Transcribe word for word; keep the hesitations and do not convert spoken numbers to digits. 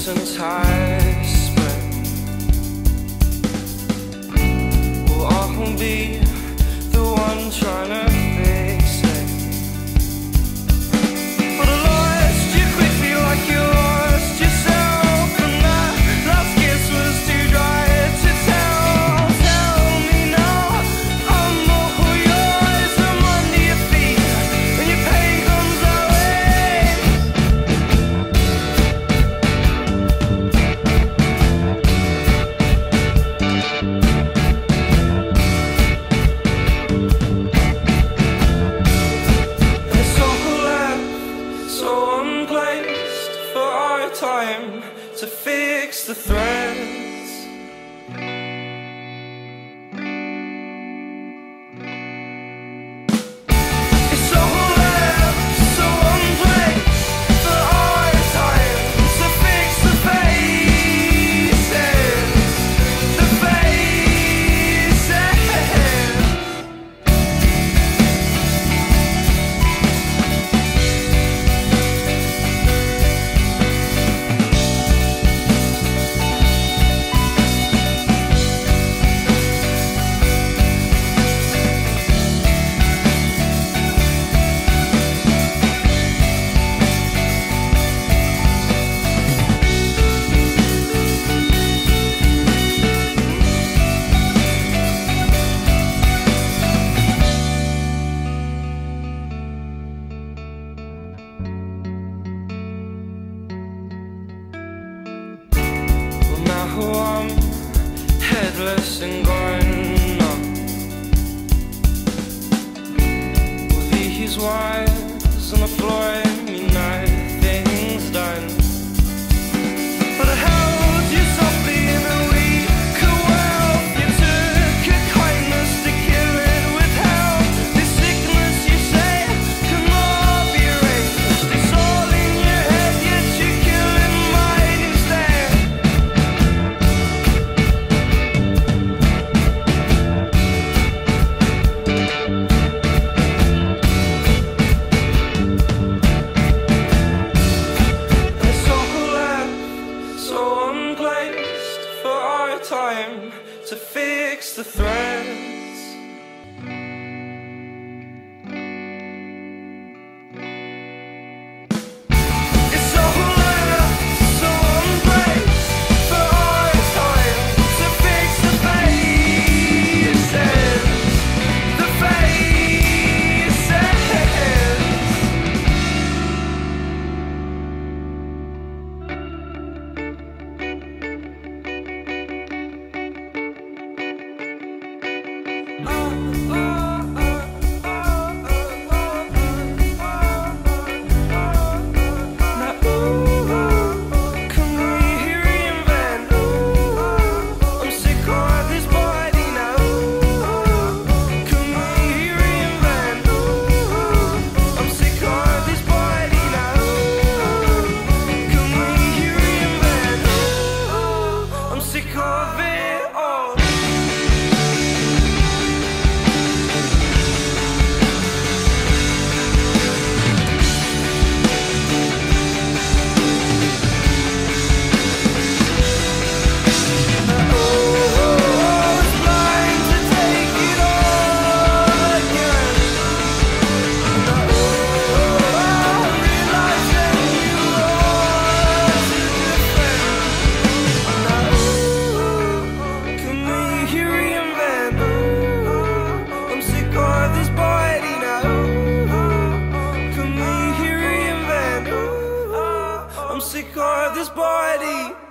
since high spring. Well, I'll be the one trying to fix it, but I lost you quickly like you lost yourself, and that last kiss was too dry to tell. Tell me now, I'm all yours, I'm under your feet when your pain comes our way. It's all left so unplaced for our time to fix the threads. It's all left so unplaced for our time to fix the faces, the faces. Well, now I'm headless and gone numb. With these wires on the floor and me nothing's done. But I held you softly in a weak well. You took a kindness to kill it with hell. This sickness you say cannot be erased. It's all in your head, yet you're killing mine instead. It's all left so unplaced for our time to fix the threads. It's all left so unplaced for our time to fix the faces, the faces. Now, ooh, can we reinvent? I'm sick of this body now. Can we reinvent? I'm sick of this body now. Can we reinvent? I'm sick of it all. I'm sick of this body.